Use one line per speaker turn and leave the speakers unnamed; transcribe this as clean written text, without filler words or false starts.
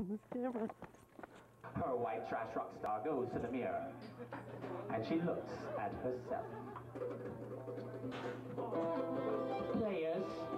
Her white trash rock star goes to the mirror, and she looks at herself. Players,